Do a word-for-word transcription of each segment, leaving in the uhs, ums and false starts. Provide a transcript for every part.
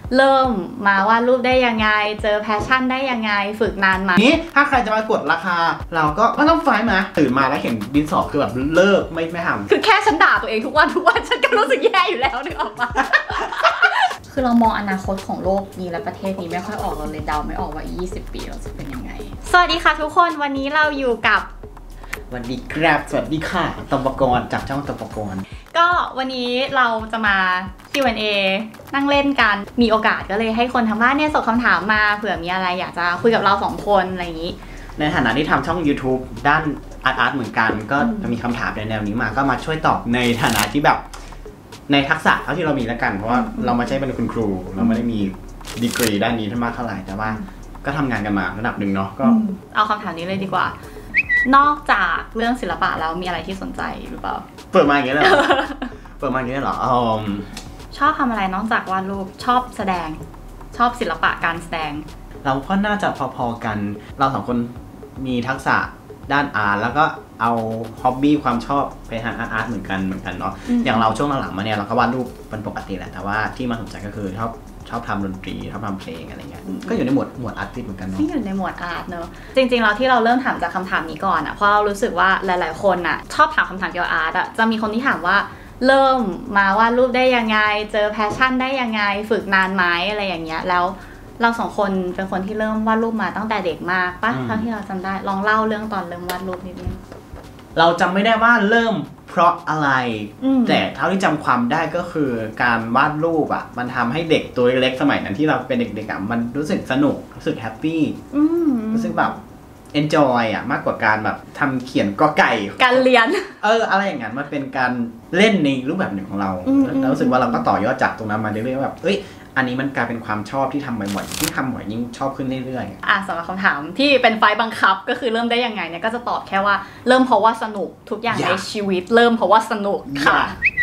เริ่มมาวาดรูปได้ยังไงเจอแพชชั่นได้ยังไงฝึกนานไหมนี้ถ้าใครจะมากดราคาเราก็ไม่ต้องไฟมาตื่นมาแล้วเห็นดินสอคือแบบเลิกไม่ไม่ทำคือแค่ฉันด่าตัวเองทุกวันทุกวันฉันก็รู้สึกแย่อยู่แล้วนึกออกปะ คือเรามองอนาคตของโลกนี้และประเทศนี้ไม่ค่อยออกเราเลยเดาไม่ออกว่าอีกยี่สิบปีเราจะเป็นยังไงสวัสดีค่ะทุกคนวันนี้เราอยู่กับสวัสดีครับสวัสดีค่ะตบกรจากช่องตบกรก็วันนี้เราจะมา คิว แอนด์ เอ นั่งเล่นกันมีโอกาสก็เลยให้คนทางบ้านเนี่ยส่งคำถามมาเผื่อมีอะไรอยากจะคุยกับเราสองคนอะไรอย่างนี้ในฐานะที่ทำช่อง YouTube ด้านอาร์ตอาร์ตเหมือนกันก็จะมีคำถามในแนวนี้มาก็มาช่วยตอบในฐานะที่แบบในทักษะเท่าที่เรามีแล้วกันเพราะว่าเราไม่ใช่เป็นคุณครูเราไม่ได้มีดีกรีด้านนี้มากเท่าไหร่แต่ว่าก็ทำงานกันมาระดับหนึ่งเนาะก็เอาคำถามนี้เลยดีกว่านอกจากเรื่องศิลปะแล้วมีอะไรที่สนใจหรือเปล่าเปิดมาอย่างเงี้ยเหรอ เปิดมาอย่างเงี้ยเหรออ๋อชอบทำอะไรนอกจากวาดรูปชอบแสดงชอบศิลปะการแสดงเราก็น่าจะพอๆกันเราสองคนมีทักษะด้านอาร์ตแล้วก็เอาฮ็อบบี้ความชอบไปทางอาร์ตเหมือนกันเหมือนกันเนาะอย่างเราช่วงหลังๆมาเนี่ยเราก็วาดรูปเป็นปกติแหละแต่ว่าที่มาสนใจก็คือชอบชอบทำดนตรีชอบทำเพลงอะไรเงี้ยก็อยู่ในหมวดหมวดอาร์ติสเหมือนกันเนาะที่อยู่ในหมวดอาร์ตเนอะจริงๆเราที่เราเริ่มถามจากคำถามนี้ก่อนอะเพราะเรารู้สึกว่าหลายๆคนอะชอบถามคำถามเกี่ยวกับอาร์ตอะจะมีคนที่ถามว่าเริ่มมาวาดรูปได้ยังไงเจอแพชชั่นได้ยังไงฝึกนานไหมอะไรอย่างเงี้ยแล้วเราสองคนเป็นคนที่เริ่มวาดรูปมาตั้งแต่เด็กมากปะเท่าที่เราจำได้ลองเล่าเรื่องตอนเริ่มวาดรูปนิดนึงเราจำไม่ได้ว่าเริ่มเพราะอะไรแต่เท่าที่จำความได้ก็คือการวาดรูปอ่ะมันทำให้เด็กตัวเล็กๆสมัยนั้นที่เราเป็นเด็กๆอ่ะมันรู้สึกสนุกรู้สึกแฮปปี้รู้สึกแบบenjoy อ่ะมากกว่าการแบบทำเขียนกอไก่การเรียนเอออะไรอย่างนั้นมันเป็นการเล่นในรูปแบบหนึ่งของเราแล้วรู้สึกว่าเราก็ต่อยอดจากตรงนั้นมาเรื่อยๆแบบเอ้ยอันนี้มันกลายเป็นความชอบที่ทำบ่อยๆที่ทำบ่อยยิ่งชอบขึ้นเรื่อยๆอ่ะสำหรับคำถามที่เป็นไฟบังคับก็คือเริ่มได้ยังไงเนี่ยก็จะตอบแค่ว่าเริ่มเพราะว่าสนุกทุกอย่างในชีวิตเริ่มเพราะว่าสนุกค่ะ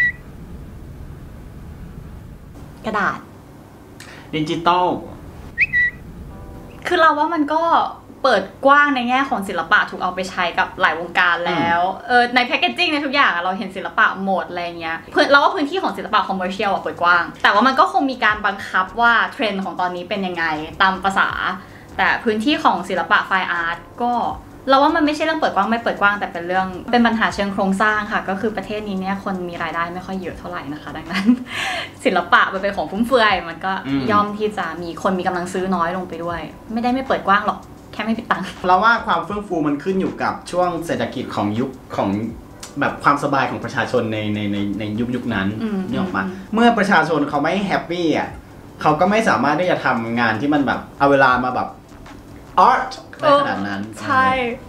กระดาษดิจิตอลคือเราว่ามันก็เปิดกว้างในแง่ของศิลปะถูกเอาไปใช้กับหลายวงการแล้วเออในแพคเกจจิ้งในทุกอย่างเราเห็นศิลปะหมดอะไรเงี้ยเราว่าพื้นที่ของศิลปะคอมเมอร์เชียลอะเปิดกว้างแต่ว่ามันก็คงมีการบังคับว่าเทรนด์ของตอนนี้เป็นยังไงตามภาษาแต่พื้นที่ของศิลปะไฟอาร์ตก็เราว่ามันไม่ใช่เรื่องเปิดกว้างไม่เปิดกว้างแต่เป็นเรื่องเป็นปัญหาเชิงโครงสร้างค่ะก็คือประเทศนี้เนี่ยคนมีรายได้ไม่ค่อยเยอะเท่าไหร่นะคะดังนั้นศิลปะมันเป็นของฟุ่มเฟือยมันก็ย่อมที่จะมีคนมีกำลังซื้อน้อยลงไปด้วยไม่ได้ไม่เปิดกว้างหรอกแค่ไม่มีตังค์เราว่าความเฟื่องฟูมันขึ้นอยู่กับช่วงเศรษฐกิจของยุคของแบบความสบายของประชาชนในในในในยุคยุคนั้นนี่ออกมาเมื่อประชาชนเขาไม่แฮปปี้อ่ะเขาก็ไม่สามารถที่จะทำงานที่มันแบบเอาเวลามาแบบอาร์ตได้ขนาดนั้นใช่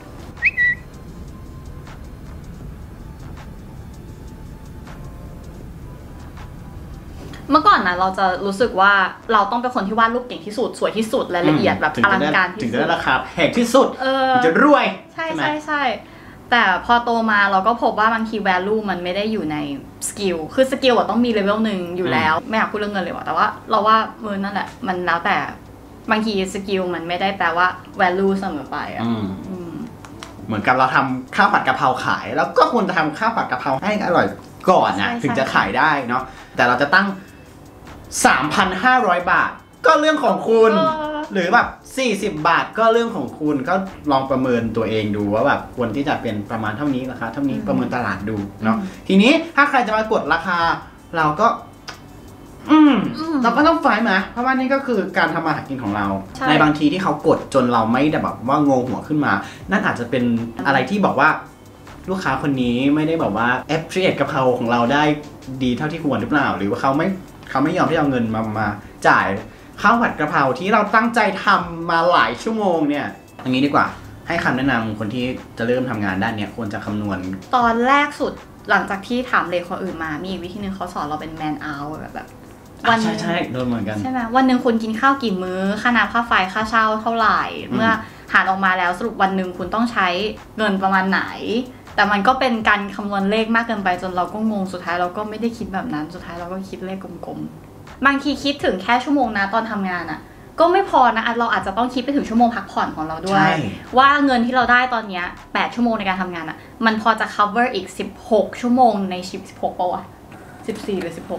เมื่อก่อนนะเราจะรู้สึกว่าเราต้องเป็นคนที่วาดรูปเก่งที่สุดสวยที่สุดและละเอียดแบบอลังการที่สุดถึงจะได้ราคาแพงที่สุดถึงจะรวยใช่ใช่ใช่แต่พอโตมาเราก็พบว่าบางที value มันไม่ได้อยู่ในสกิลคือสกิลต้องมีเลเวลหนึ่งอยู่แล้วไม่อยากพูดเรื่องเงินเลยว่ะแต่ว่าเราว่ามือนั่นแหละมันแล้วแต่บางทีสกิลมันไม่ได้แปลว่า value เสมอไปอ่ะเหมือนกับเราทำข้าวผัดกะเพราขายแล้วก็ควรจะทำข้าวผัดกะเพราให้อร่อยก่อนนะถึงจะขายได้เนาะแต่เราจะตั้งสามพันห้าร้อย บาทก็เรื่องของคุณหรือแบบสี่สิบบาทก็เรื่องของคุณก็ลองประเมินตัวเองดูว่าแบบควรที่จะเป็นประมาณเท่านี้ราคาเท่านี้ประเมินตลาดดูเนาะทีนี้ถ้าใครจะมากดราคาเราก็อืมเราก็ต้องไฟมาเพราะว่านี่ก็คือการทำมาหากินของเราในบางทีที่เขากดจนเราไม่ได้แบบว่างงหัวขึ้นมานั่นอาจจะเป็นอะไรที่บอกว่าลูกค้าคนนี้ไม่ได้แบบว่าแอปพลิเคชันกะเพราของเราได้ดีเท่าที่ควรหรือเปล่าหรือว่าเขาไม่เขาไม่ยอมที่เอาเงินมามาจ่ายข้าวผัดกะเพราที่เราตั้งใจทำมาหลายชั่วโมงเนี่ยอย่างนี้ดีกว่าให้คำแนะนำคนที่จะเริ่มทำงานด้านนี้ควรจะคำนวณตอนแรกสุดหลังจากที่ถามเลคนอื่นมามีอีกวิธีนึงเขาสอนเราเป็นแมนเอาแบบแบบวันใช่ใช่โดนเหมือนกันใช่ไหมวันหนึ่งคุณกินข้าวกี่มื้อค่าน้ำค่าไฟค่าเช่าเท่าไหร่เมื่อหารออกมาแล้วสรุปวันหนึ่งคุณต้องใช้เงินประมาณไหนแต่มันก็เป็นการคำนวณเลขมากเกินไปจนเราก็งงสุดท้ายเราก็ไม่ได้คิดแบบนั้นสุดท้ายเราก็คิดเลขกลมๆบางทีคิดถึงแค่ชั่วโมงนะตอนทำงานอ่ะก็ไม่พอนะเราอาจจะต้องคิดไปถึงชั่วโมงพักผ่อนของเราด้วยว่าเงินที่เราได้ตอนนี้แปดชั่วโมงในการทำงานอ่ะมันพอจะ cover อีกสิบหกชั่วโมงในสิบหกป่ะวะสิบสี่หรือสิบหก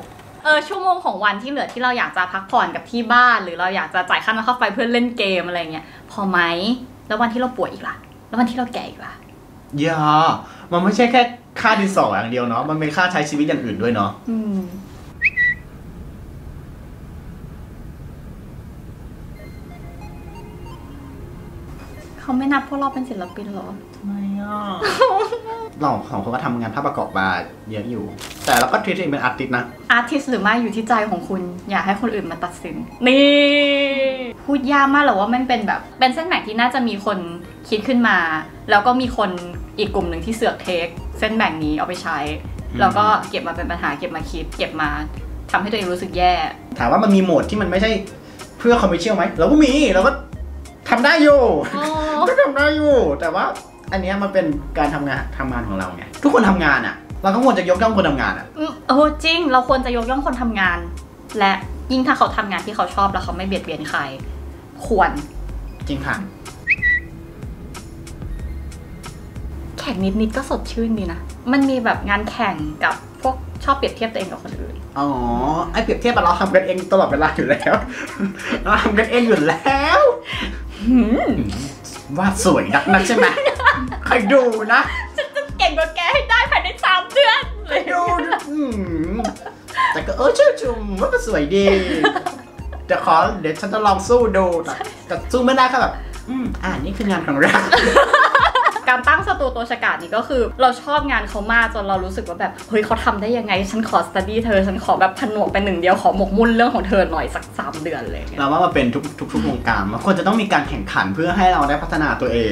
เออชั่วโมงของวันที่เหลือที่เราอยากจะพักผ่อนกับที่บ้านหรือเราอยากจะจ่ายค่าน้ำค่าไฟเพื่อเล่นเกมอะไรเงี้ยพอไหมแล้ววันที่เราป่วยอีกล่ะแล้ววันที่เราแก่อีกล่ะอย่ามันไม่ใช่แค่ค่าดินสออย่างเดียวเนาะมันเป็นค่าใช้ชีวิตอย่างอื่นด้วยเนาะอืมเขาไม่นับพวกเราเป็นศิลปินหรอทำไมอ่ะเราสองคนก็ทำงานภาพประกอบมาเยอะอยู่แต่เราก็ทรีตเองเป็นอาร์ติสต์นะอาร์ติสต์หรือไม่อยู่ที่ใจของคุณอย่าให้คนอื่นมาตัดสินนี่พูดยากมากหรอว่ามันเป็นแบบเป็นเส้นแบ่งที่น่าจะมีคนคิดขึ้นมาแล้วก็มีคนอีกกลุ่มหนึ่งที่เสือกเทคเส้นแบ่งนี้เอาไปใช้แล้วก็เก็บมาเป็นปัญหาเก็บมาคิดเก็บมาทำให้ตัวเองรู้สึกแย่ถามว่ามันมีโหมดที่มันไม่ใช่เพื่อคอมเมอร์เชียลไหมเราก็มีเราก็ทำได้อยู่ก็ทำได้อยู่แต่ว่าอันนี้มันเป็นการทำงานทำงานของเราไงทุกคนทำงานอ่ะเราก็ควรจะยกย่องคนทำงานอ่ะโอ้จริงเราควรจะยกย่องคนทำงานและยิ่งถ้าเขาทำงานที่เขาชอบแล้วเขาไม่เบียดเบียนใครควรจริงค่ะแข่งนิดๆก็สดชื่นดีนะมันมีแบบงานแข่งกับพวกชอบเปรียบเทียบตัวเองกับคนอื่นอ๋อไอเปรียบเทียบเราทำกันเองตลอดเวลาอยู่แล้วเราทำกันเองอยู่แล้วว่าสวยนักนะใช่ไหมใครดูนะฉันจะเก่งกว่าแกให้ได้ภายในสามเดือนเลยดูแต่ก็เออชื่อชุมว่ามันสวยดีเดี๋ยวขอเดี๋ยวฉันจะลองสู้ดูแต่สู้ไม่ได้ก็แบบอืมอ่านี่คืองานของเราการตั้งสตูโตชากาศนี่ก็คือเราชอบงานเขามากจนเรารู้สึกว่าแบบเฮ้ยเขาทำได้ยังไงฉันขอสตัดดี้เธอฉันขอแบบผนวกเป็นหนึ่งเดียวขอหมกมุ่นเรื่องของเธอหน่อยสักสามเดือนเลยเราว่ามันเป็นทุกทุกทุกวงการมันควรจะต้องมีการแข่งขันเพื่อให้เราได้พัฒนาตัวเอง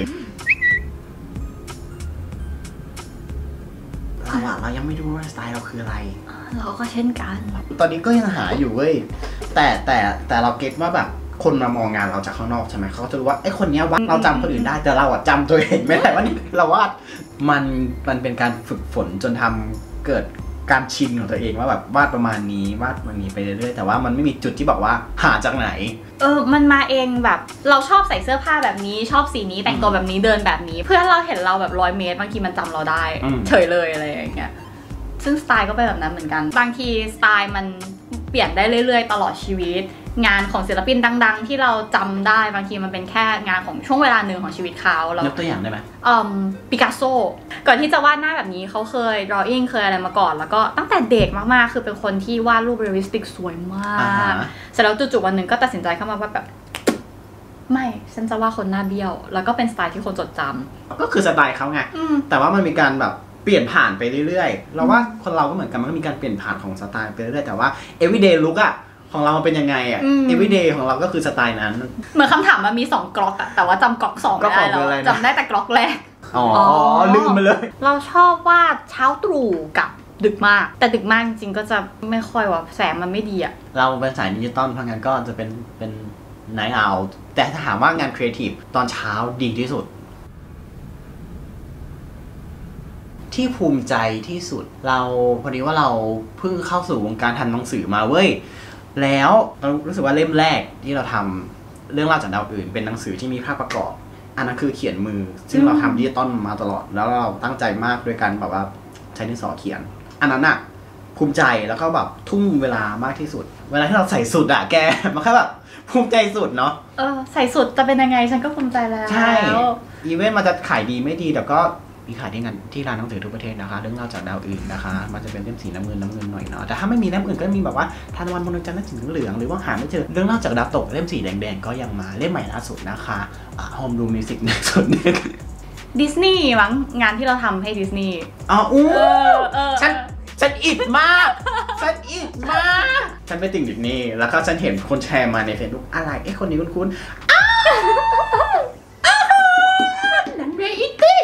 เราอะเรายังไม่รู้ว่าสไตล์เราคืออะไรเราก็เช่นกันตอนนี้ก็ยังหาอยู่เว้ยแต่แต่แต่เราเก็ตว่าแบบคนมามองงานเราจากข้างนอกใช่ไหมเขาจะรู้ว่าไอ้คนนี้ว่าเราจำคนอื่นได้แต่เราอะจำตัวเองไม่ได้ว่านี่เราว่ามันมันเป็นการฝึกฝนจนทำเกิดการชินของตัวเองว่าแบบวาดประมาณนี้วาดมันนี้ไปเรื่อยๆแต่ว่ามันไม่มีจุดที่บอกว่าหาจากไหนเออมันมาเองแบบเราชอบใส่เสื้อผ้าแบบนี้ชอบสีนี้แต่งตัวแบบนี้เดินแบบนี้เพื่อนเราเห็นเราแบบร้อยเมตรบางทีมันจำเราได้เฉยเลยอะไรอย่างเงี้ยซึ่งสไตล์ก็เป็นแบบนั้นเหมือนกันบางทีสไตล์มันเปลี่ยนได้เรื่อยๆตลอดชีวิตงานของศิลปินดังๆที่เราจำได้บางทีมันเป็นแค่งานของช่วงเวลาหนึ่งของชีวิตเขาเรายกตัวอย่างได้ไหมอืมปิกัสโซก่อนที่จะวาดหน้าแบบนี้เขาเคย drawing เคยอะไรมาก่อนแล้วก็ตั้งแต่เด็กมากๆคือเป็นคนที่วาดรูปเรียลลิสติกสวยมากเสร็จแล้วจู่ๆวันหนึ่งก็ตัดสินใจเข้ามาว่าแบบไม่ฉันจะวาดคนหน้าเบี้ยวแล้วก็เป็นสไตล์ที่คนจดจำก็คือสไตล์เขาไงแต่ว่ามันมีการแบบเปลี่ยนผ่านไปเรื่อยๆเราว่าคนเราก็เหมือนกันมันก็มีการเปลี่ยนผ่านของสไตล์ไปเรื่อยๆแต่ว่า everyday look อะของเราเป็นยังไงอ่ะ everyday ของเราก็คือสไตล์นั้นเหมือนคำถามมันมีสองกล็อกอะแต่ว่าจำกล็อกสองไม่ได้แล้วจำได้แต่กล็อกแรกอ๋อลืมไปเลยเราชอบวาดเช้าตรู่กับดึกมากแต่ดึกมากจริงๆก็จะไม่ค่อยว่าแสงมันไม่ดีอะเราเป็นสายดิจิตอลเพราะงั้นก็จะเป็นเป็น night owl แต่ถ้าถามว่างานครีเอทีฟตอนเช้าดีที่สุดที่ภูมิใจที่สุดเราพอดีว่าเราเพิ่งเข้าสู่วงการทำหนังสือมาเว้ยแล้วเรารู้สึกว่าเล่มแรกที่เราทำเรื่องเล่าจากดาวอื่นเป็นหนังสือที่มีภาพประกอบอันนั้นคือเขียนมือซึ่งเราทำดิจิตอลมาตลอดแล้วเราตั้งใจมากด้วยกันแบบว่าใช้ดินสอเขียนอันนั้นอะภูมิใจแล้วก็แบบทุ่มเวลามากที่สุดเวลาที่เราใส่สุดอะแกมันแค่แบบภูมิใจสุดเนาะเออใส่สุดจะเป็นยังไงฉันก็ภูมิใจแล้วใช่อีเวนต์มันจะขายดีไม่ดีแต่ก็มีขายที่งานที่ร้านหนังสือทุกประเทศนะคะเรื่องเล่าจากดาวอื่นนะคะมันจะเป็นเล่มสีน้ำเงินน้ำเงินหน่อยเนาะแต่ถ้าไม่มีเล่มอื่นก็มีแบบว่าทานวันบนดวงจันทร์นั่นสีเหลืองหรือว่าหาไม่เจอเรื่องเล่าจากดาวตกเล่มสีแดงๆก็ยังมาเล่มใหม่ล่าสุดนะคะโฮมรูมมิวสิกในส่วนนี้ดิสนีย์มั้งงานที่เราทำให้ดิสนีย์อ๋ออู้ฉันฉันอิดมากฉันอิดมากฉันไปติ่งดิสนีย์แล้วก็ฉันเห็นคนแชร์มาในเฟซบุ๊กอะไรไอ้คนนี้คุ้นๆนั่นเบอีตี้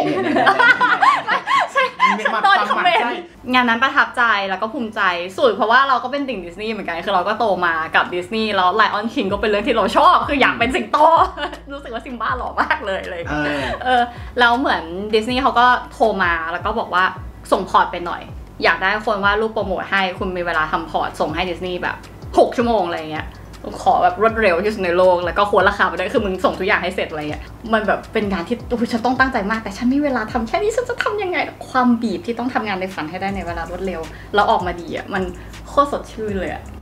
โดนคอมเมนต์งานนั้นประทับใจแล้วก็ภูมิใจสุดเพราะว่าเราก็เป็นติ่งดิสนีย์เหมือนกันคือเราก็โตมากับดิสนีย์แล้วไลออนคิงก็เป็นเรื่องที่เราชอบคืออยากเป็นสิงโตรู้สึกว่าซิมบ้าหล่อมากเลยเลยเออแล้วเหมือนดิสนีย์เขาก็โทรมาแล้วก็บอกว่าส่งพอร์ตไปหน่อยอยากได้คนวาดรูปโปรโมทให้คุณมีเวลาทำพอร์ตส่งให้ดิสนีย์แบบหกชั่วโมงอะไรเงี้ยขอแบบรวดเร็วที่สุดในโลกแล้วก็ควรราคาไปด้วยคือมึงส่งทุกอย่างให้เสร็จอะไรเงี้ยมันแบบเป็นงานที่โอ้ฉันต้องตั้งใจมากแต่ฉันไม่มีเวลาทำแค่นี้ฉันจะทำยังไงความบีบที่ต้องทำงานในฝันให้ได้ในเวลารวดเร็วแล้วออกมาดีอ่ะมันโคตรสดชื่นเลยอ่ะ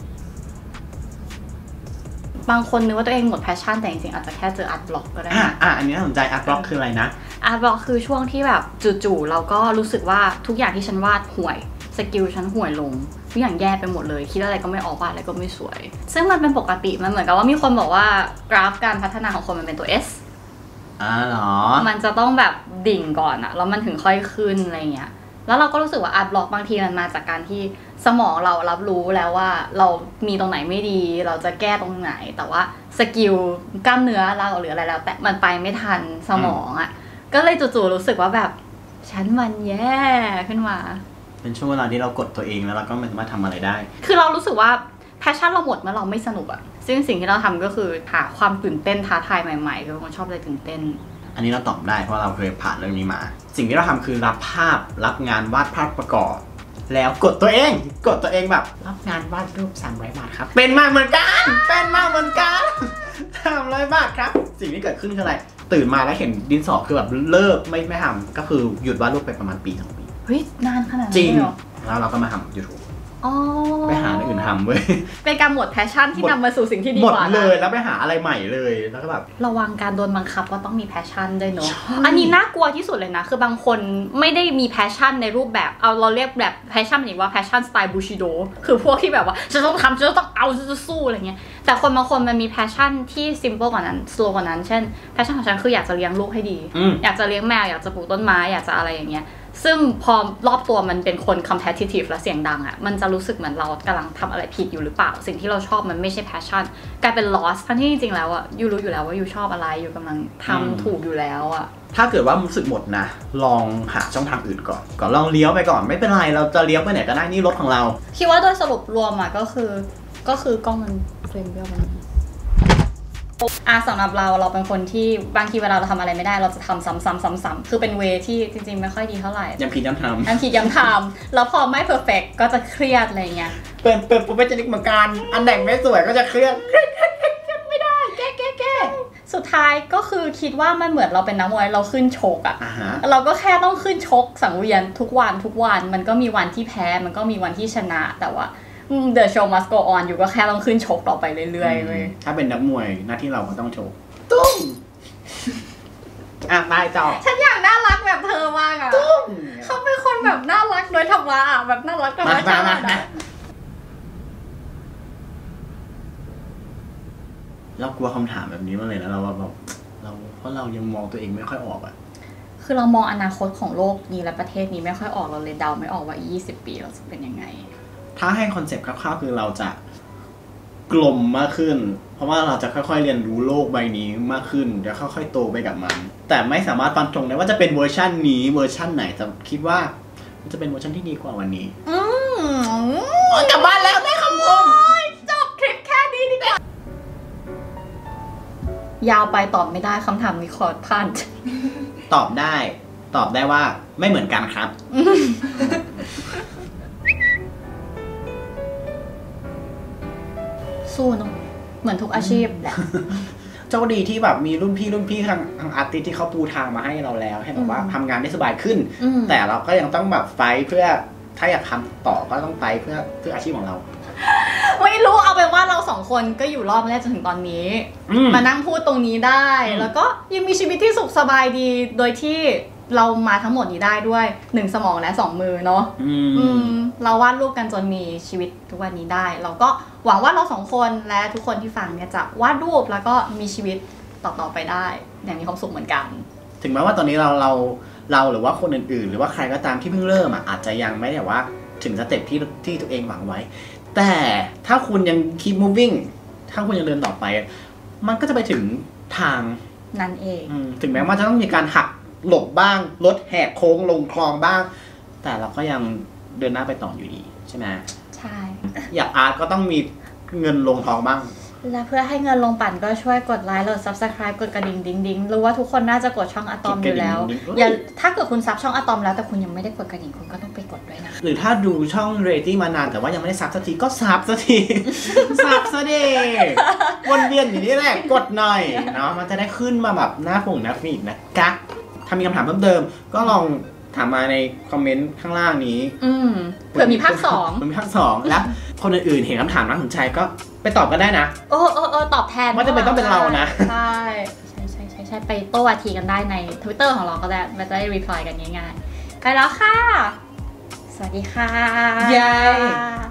บางคนนึกว่าตัวเองหมดแพชชั่นแต่จริงๆอาจจะแค่เจออาร์ตบล็อกก็ได้อ่ะอ่ะอันนี้น่าสนใจอาร์ตบล็อกคืออะไรนะอาร์ตบล็อกคือช่วงที่แบบจู่ๆเราก็รู้สึกว่าทุกอย่างที่ฉันวาดห่วยสกิลฉันห่วยลงทุกอย่างแย่ไปหมดเลยคิดอะไรก็ไม่ออกวาดอะไรก็ไม่สวยซึ่งมันเป็นปกติมันเหมือนกับว่ามีคนบอกว่ากราฟการพัฒนาของคนมันเป็นตัว S อ๋อเหรอมันจะต้องแบบดิ่งก่อนอะแล้วมันถึงค่อยขึ้นอะไรเงี้ยแล้วเราก็รู้สึกว่าอาร์ตบล็อกบางทีมันมาจากการที่สมองเรารับรู้แล้วว่าเรามีตรงไหนไม่ดีเราจะแก้ตรงไหนแต่ว่าสกิลกล้ามเนื้อเราหรืออะไรแล้วแต่มันไปไม่ทันสมองอะก็เลยจู่ๆรู้สึกว่าแบบฉันมันแย่ขึ้นมาเป็นช่วงเวลาที่เรากดตัวเองแล้วเราก็ไม่สามารถทำอะไรได้คือเรารู้สึกว่าแพชชั่นเราหมดเมื่อเราไม่สนุกอะซึ่งสิ่งที่เราทำก็คือหาความตื่นเต้นท้าทายใหม่ๆคือคนชอบอะไรตื่นเต้นอันนี้เราตอบได้เพราะเราเคยผ่านเรื่องนี้มาสิ่งที่เราทำคือรับภาพรับงานวาดภาพประกอบแล้วกดตัวเองกดตัวเองแบบรับงานวาดรูปสามร้อยบาทครับเป็นมากเหมือนกันเป็นมากเหมือนกันสามร้อยบาทครับสิ่งที่เกิดขึ้นคืออะไรตื่นมาแล้วเห็นดินสอคือแบบเลิกไม่ไม่ทำก็คือหยุดวาดรูปไปประมาณปีสองปีเฮ้ยนานขนาดนั้นจริงแล้วเราก็มาทำยูทูบไปหาอะไรอื่นทำเว้ยเป็นการหมดแพชชั่นที่นำมาสู่สิ่งที่ดีกว่าหมดเลยแล้วไปหาอะไรใหม่เลยแล้วก็แบบระวังการโดนบังคับว่าต้องมีแพชชั่นด้วยเนาะอันนี้น่ากลัวที่สุดเลยนะคือบางคนไม่ได้มีแพชชั่นในรูปแบบเอาเราเรียกแบบแพชชั่นอย่างว่าแพชชั่นสไตล์บูชิโดคือพวกที่แบบว่าจะต้องทำจะต้องเอาจะสู้อะไรเงี้ยแต่คนบางคนมันมีแพชชั่นที่ซิมเปิลกว่านั้นสโลว์กว่านั้นเช่นแพชชั่นของฉันคืออยากจะเลี้ยงลูกให้ดีอยากจะเลี้ยงแมวอยากจะปลูกต้นไม้อยากจะอะไรอย่างเงี้ยซึ่งพอรอบตัวมันเป็นคน competitive และเสียงดังอ่ะมันจะรู้สึกเหมือนเรากำลังทำอะไรผิดอยู่หรือเปล่าสิ่งที่เราชอบมันไม่ใช่ passion กลายเป็น loss ทั้งที่จริงๆแล้วอ่ะยูรู้อยู่แล้วว่ายูชอบอะไรยูกำลังทำถูกอยู่แล้วอ่ะถ้าเกิดว่ารู้สึกหมดนะลองหาช่องทางอื่นก่อนก่อนลองเลี้ยวไปก่อนไม่เป็นไรเราจะเลี้ยวไปไหนก็ได้นี่รถของเราคิดว่าโดยสรุปรวมอ่ะก็คือก็คือกล้องมันเฟรมเดียวกันอ่ะสำหรับเราเราเป็นคนที่บางทีเวลาเราทำอะไรไม่ได้เราจะทำซ้ำๆๆๆคือเป็นเวที่จริงๆไม่ค่อยดีเท่าไหร่ย้ำผิดย้ำทำย้ำผิดย้ำทำแล้วพอไม่เพอร์เฟกต์ก็จะเครียดอะไรเงี้ยเป็นเป็นโปรเฟชชั่นอลิสต์เหมือนกันอันแต่งไม่สวยก็จะเครียดเครียดไม่ได้แก้แก้แก้สุดท้ายก็คือคิดว่ามันเหมือนเราเป็นนักมวยเราขึ้นชกอ่ะเราก็แค่ต้องขึ้นชกสังเวียนทุกวันทุกวันมันก็มีวันที่แพ้มันก็มีวันที่ชนะแต่ว่าThe show must go on อยู่ก็แค่ต้องขึ้นชกต่อไปเรื่อยๆเลยถ้าเป็นนักมวยหน้าที่เราก็ต้องชกตุ้มอ่ะได้ต่อฉันอยากน่ารักแบบเธอมากอ่ะตุ้มเขาเป็นคนแบบน่ารักโดยธรรมะแบบน่ารักธรรมชาติเรากลัวคำถามแบบนี้มากเลยนะเราแบบเราเพราะเรายังมองตัวเองไม่ค่อยออกอ่ะคือเรามองอนาคตของโลกนี้และประเทศนี้ไม่ค่อยออกเราเลยเดาไม่ออกว่าอีกยี่สิบปีเราจะเป็นยังไงถ้าให้คอนเซ็ปต์คร่าวๆคือเราจะกลมมากขึ้นเพราะว่าเราจะค่อยๆเรียนรู้โลกใบนี้มากขึ้นจะค่อยๆโตไปกับมันแต่ไม่สามารถฟันธงได้ว่าจะเป็นเวอร์ชันนี้เวอร์ชันไหนแต่คิดว่ามันจะเป็นเวอร์ชันที่ดีกว่าวันนี้อืมกลับบ้านแล้วได้คำคมจบคลิปแค่นี้ดีกว่ายาวไปตอบไม่ได้คำถามนี้ขอผ่านตอบได้ตอบได้ว่าไม่เหมือนกันครับสู้เนาะเหมือนทุกอาชีพแหละเจ้าดีที่แบบมีรุ่นพี่รุ่นพี่ทางทางอาร์ติสที่เขาปูทางมาให้เราแล้วให้แบบว่าทำงานได้สบายขึ้นแต่เราก็ยังต้องแบบไฟเพื่อถ้าอยากทำต่อก็ต้องไฟเพื่อเพื่ออาชีพของเราไม่รู้เอาเป็นว่าเราสองคนก็อยู่รอดมาได้จนถึงตอนนี้มานั่งพูดตรงนี้ได้แล้วก็ยังมีชีวิตที่สุขสบายดีโดยที่เรามาทั้งหมดนี้ได้ด้วยหนึ่งสมองและสองมือเนาะเราวาดรูปกันจนมีชีวิตทุกวันนี้ได้เราก็หวังว่าเราสองคนและทุกคนที่ฟังเนี่ยจะวาดรูปแล้วก็มีชีวิตต่อๆไปได้อย่างมีความสุขเหมือนกันถึงแม้ว่าตอนนี้เราเราเราหรือว่าคนอื่นๆหรือว่าใครก็ตามที่เพิ่งเริ่มอ่ะอาจจะยังไม่ได้ว่าถึงสเต็ปที่ที่ตัวเองหวังไว้แต่ถ้าคุณยัง keep moving ถ้าคุณยังเดินต่อไปมันก็จะไปถึงทางนั่นเองถึงแม้ว่าจะต้องมีการหักหลบบ้างรถแหกโค้งลงคลองบ้างแต่เราก็ยังเดินหน้าไปต่ออยู่ดีใช่ไหมใช่อยากอาร์ตก็ต้องมีเงินลงท้องบ้างและเพื่อให้เงินลงปั่นก็ช่วยกดไลค์กด ซับสไครบ์ กดกระดิ่งดิ้งดิ้งรู้ว่าทุกคนน่าจะกดช่องอะตอมอยู่แล้วอย่าถ้าเกิดคุณซับช่องอะตอมแล้วแต่คุณยังไม่ได้กดกระดิ่งคุณก็ต้องไปกดด้วยนะหรือถ้าดูช่องเรตติ้งมานานแต่ว่ายังไม่ได้ซับสักทีก็ซับสักทีซับซะดิวนเวียนอยู่นี่แหละกดหน่อยเนาะมันจะได้ขึ้นมาแบบหน้าปุ่งหน้าฟีดนะกะถ้ามีคำถามเพิ่มเติมก็ลองถามมาในคอมเมนต์ข้างล่างนี้อืมเผื่อมีภาคสองเผื่อมีภาคสองแล้วคนอื่นๆเห็นคำถามน่าสนใจก็ไปตอบกันได้นะโอ้โอ้โอ้ตอบแทนว่าจะเป็นต้องเป็นเรานะใช่ใช่ใช่ใช่ใช่ไปโต้วาทีกันได้ใน Twitter ของเราก็ได้มันจะได้รีプライกันง่ายๆไปแล้วค่ะสวัสดีค่ะเย้